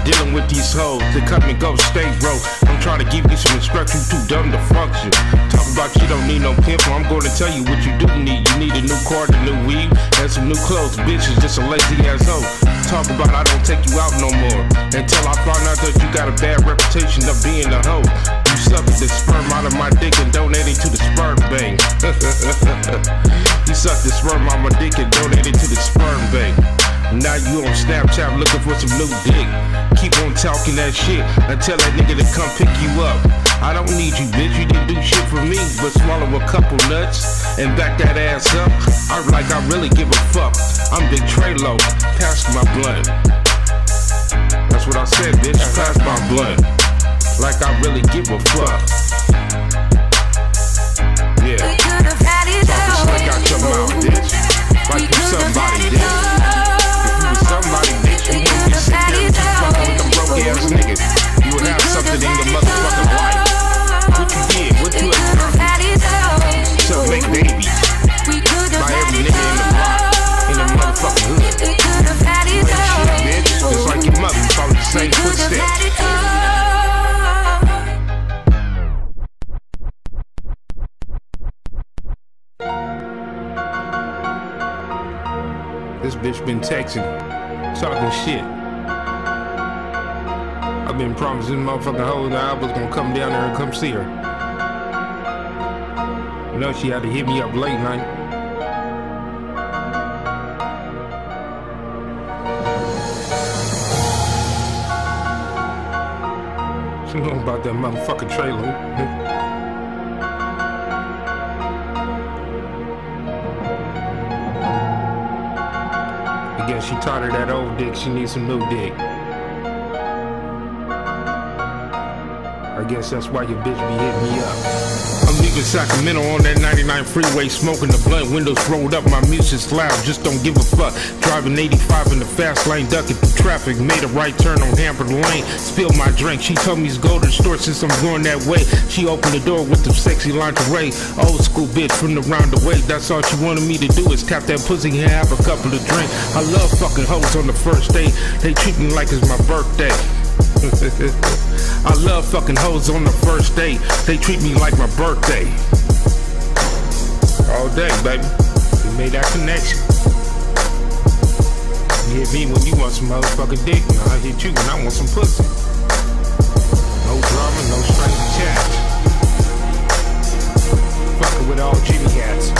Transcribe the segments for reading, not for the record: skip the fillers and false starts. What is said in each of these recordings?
dealing with these hoes. They come and go, stay broke. I'm trying to give you some instruction, too dumb to function. Talk about you don't need no pimp, I'm gonna tell you what you do need. You need a new car, a new weed, and some new clothes. Bitch is just a lazy ass hoe. Talk about I don't take you out no more, until I find out that you got a bad reputation of being a hoe. You sucked the sperm out of my dick and donated to the sperm bank. You sucked the sperm out of my dick and donated to the sperm bank. Now you on Snapchat looking for some new dick. Keep on talking that shit until that nigga to come pick you up. I don't need you, bitch, you didn't do shit for me but swallow a couple nuts and back that ass up. I really give a fuck. I'm Big Trey-Lo, pass my blunt. That's what I said, bitch, pass my blunt. Like I really give a fuck. Yeah, talking slick out your mouth, bitch. Like you somebody, bitch. Somebody, bitch, you wouldn't be sitting there just fucking with them broke ass niggas. You would have something in your motherfucking life. What you did, what you had to make babies by every nigga in the block, in the motherfucking hood. You ain't shit, bitch, just like your mother, you follow the same footsteps. This bitch been texting, talking shit. I've been promising motherfucking hoes that I was gonna come down there and come see her. You know, she had to hit me up late night. She know about that motherfucking Trey-Lo. Yeah, she tired of that old dick, she needs some new dick. I guess that's why your bitch be hitting me up. I'm leaving Sacramento on that 99 freeway, smoking the blunt, windows rolled up, my music's loud, just don't give a fuck. Driving 85 in the fast lane, ducking through traffic, made a right turn on Hampered Lane, spilled my drink. She told me to go to the store since I'm going that way. She opened the door with the sexy lingerie, old school bitch from the round the way. That's all she wanted me to do is tap that pussy and have a couple of drinks. I love fucking hoes on the first date, they treat me like it's my birthday. I love fucking hoes on the first date, they treat me like my birthday. All day, baby, we made that connection. You hit me when you want some motherfucking dick, and I hit you when I want some pussy. No drama, no strings attached. Fucking with all Jimmy hats.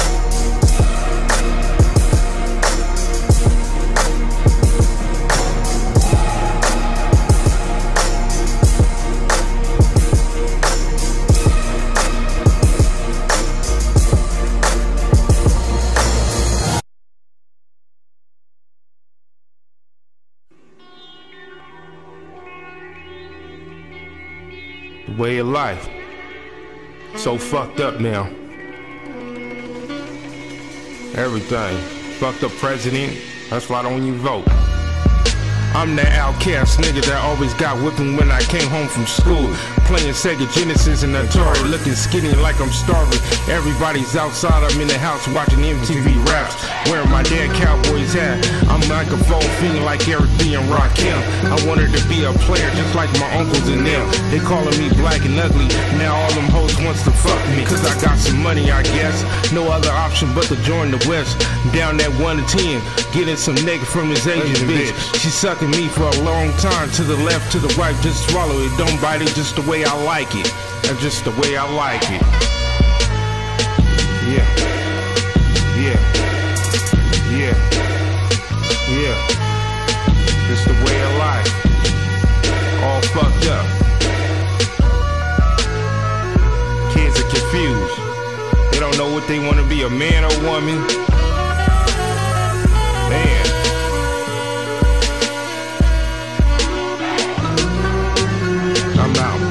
Way of life, so fucked up now. Everything, fucked up president, that's why I don't even vote. I'm that outcast nigga that always got whipping when I came home from school. Playing Sega Genesis and Atari, looking skinny like I'm starving. Everybody's outside, I'm in the house watching MTV Raps, wearing my dad Cowboys hat. I'm like a microphone feeling like Eric B and Rakim. I wanted to be a player just like my uncles and them. They calling me black and ugly, now all them hoes wants to fuck me. Cause I got some money, I guess. No other option but to join the West. Down that 1 to 10, getting some nigga from this Asian bitch. She sucking me for a long time, to the left, to the right, just swallow it. Don't bite it, just the way I like it. That's just the way I like it. Yeah. Yeah. Yeah. Yeah. Just the way I like it. All fucked up. Kids are confused. They don't know what they want to be, a man or woman. Man. I'm out.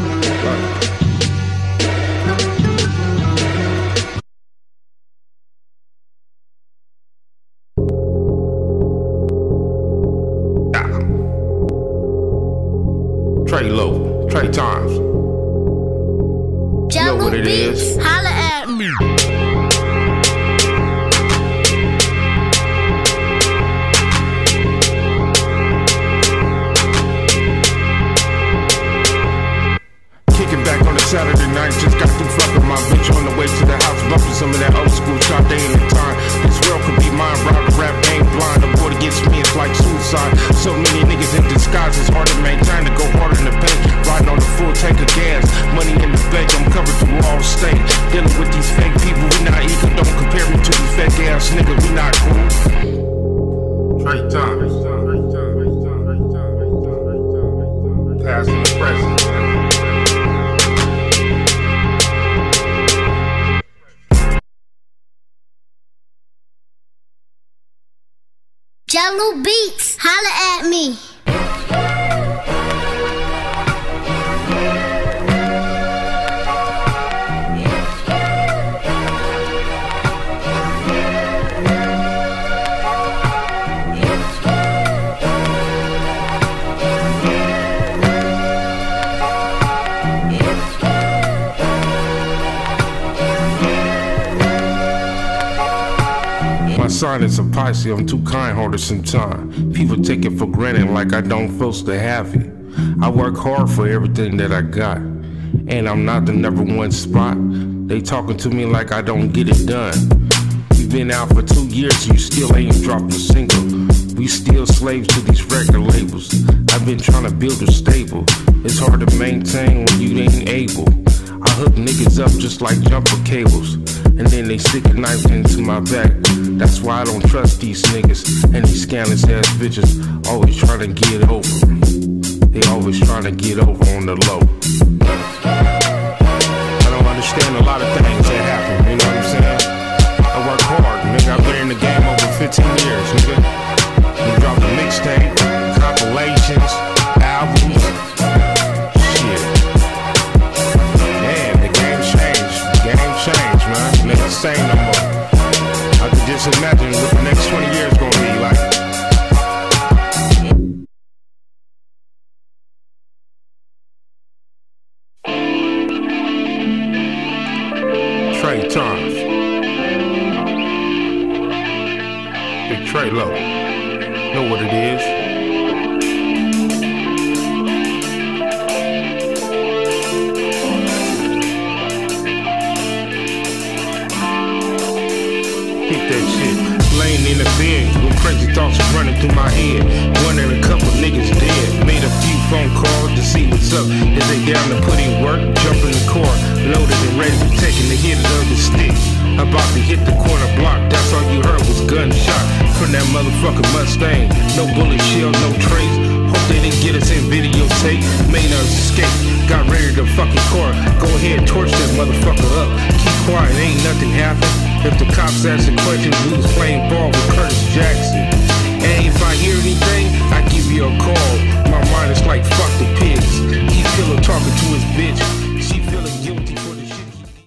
Trey-Lo, Trey Times. You know what it is. Holla at me. Jello Beats, holla at me. My sign is a Pisces, I'm too kind-hearted sometimes. People take it for granted like I don't supposed to have it. I work hard for everything that I got, and I'm not the #1 spot. They talking to me like I don't get it done. We've been out for 2 years and you still ain't dropped a single. We still slaves to these record labels. I've been trying to build a stable. It's hard to maintain when you ain't able. I hook niggas up just like jumper cables, and then they stick a knife into my back. That's why I don't trust these niggas and these scandalous ass bitches always trying to get over. They always trying to get over on the low. I don't understand a lot of things that happen, you know what I'm saying? I work hard, nigga. I've been in the game over 15 years, nigga. We dropped a mixtape, compilations, albums. Shit. Man, the game changed. The game changed, man. It ain't the same no more. I could just imagine what the next 20 years gonna be like. Trey Times. Big Trey Low. Know what it is. Hit that shit. Laying in the bed with crazy thoughts running through my head. Wondering a couple niggas dead. Made a few phone calls to see what's up. Is they down to put in work? Jump in the car, loaded and ready for taking the hit of the stick. About to hit the corner block. That's all you heard was gunshot from that motherfucking Mustang. No bullet shell, no trace. Hope they didn't get us in videotape. Made us escape. Got ready to fucking car. Go ahead, torch that motherfucker up. Keep quiet, ain't nothing happened. If the cops ask a question, we was playing ball with Curtis Jackson. And if I hear anything, I give you a call.